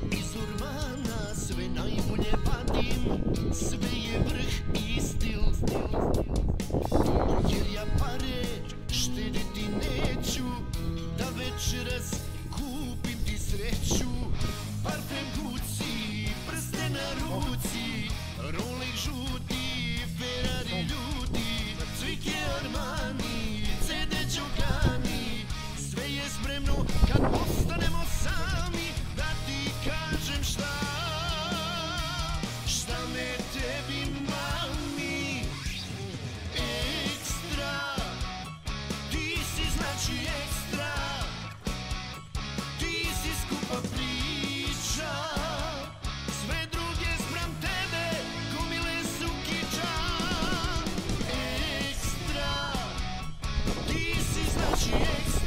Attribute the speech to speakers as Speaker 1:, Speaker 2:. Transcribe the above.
Speaker 1: Iz urmana sve najbolje vadim, sve je vrh i stil. Jer ja pare štediti neću, da večeras kupim ti sreću. Parfem Gucci, prste na ruci, Rolex žuti, Ferrari ljudi, cvike Armani, CD Giogani. Sve je spremno kad postanemo sami, da ti kažem šta me tebi mami. Ekstra, ti si znači ekstra, ti si skupa priča, sve druge spram tebe gomile su kiča. Ekstra, ti si znači ekstra.